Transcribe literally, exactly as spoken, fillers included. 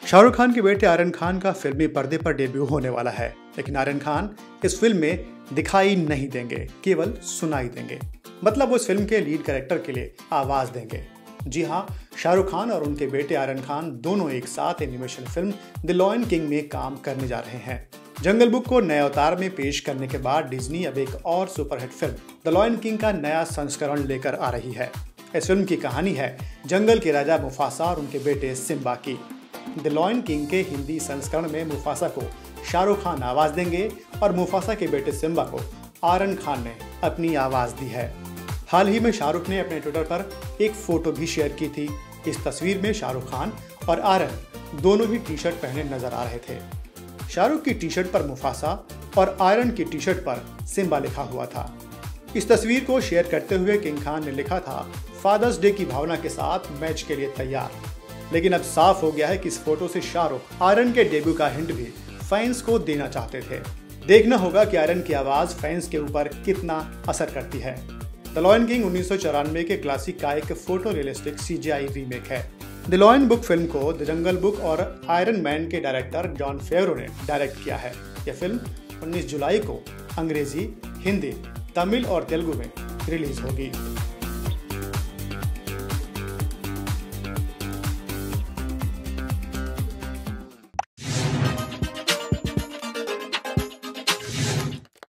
शाहरुख खान के बेटे आर्यन खान का फिल्मी पर्दे पर डेब्यू होने वाला है, लेकिन आर्यन खान इस फिल्म में दिखाई नहीं देंगे, केवल सुनाई देंगे। मतलब वो इस फिल्म के लीड कैरेक्टर के लिए आवाज देंगे। जी हाँ, शाहरुख खान और उनके बेटे आर्यन खान दोनों एक साथ animation film The Lion King में काम करने जा रहे हैं। जंगल बुक को नए अवतार में पेश करने के बाद डिज्नी अब एक और superhit film The Lion King का नया संस्करण लेकर आ रही है। इस फिल्म की कहानी है जंगल के राजा मुफासा और उनके बेटे सिम्बा की। द लॉयन किंग के हिंदी संस्करण में मुफासा को शाहरुख खान आवाज देंगे और मुफासा के बेटे सिम्बा को आर्यन खान ने अपनी आवाज दी है। हाल ही में शाहरुख ने अपने ट्विटर पर एक फोटो भी शेयर की थी। इस तस्वीर में शाहरुख खान और आर्यन दोनों ही टी शर्ट पहने नजर आ रहे थे। शाहरुख की टी शर्ट पर मुफासा और आर्यन की टी शर्ट पर सिम्बा लिखा हुआ था। इस तस्वीर को शेयर करते हुए किंग खान ने लिखा था, फादर्स डे की भावना के साथ मैच के लिए तैयार। लेकिन अब साफ हो गया है कि इस फोटो से शाहरुख आर्यन के डेब्यू का हिंट भी फैंस को देना चाहते थे। देखना होगा कि आर्यन की आवाज फैंस के ऊपर कितना असर करती है। द लॉयन किंग उन्नीस सौ चौरानवे के क्लासिक का एक फोटो रियलिस्टिक सीजीआई रीमेक है। द लॉयन बुक फिल्म को द जंगल बुक और आयरन मैन के डायरेक्टर जॉन फेवरो ने डायरेक्ट किया है। यह फिल्म उन्नीस जुलाई को अंग्रेजी, हिंदी, तमिल और तेलुगु में रिलीज होगी।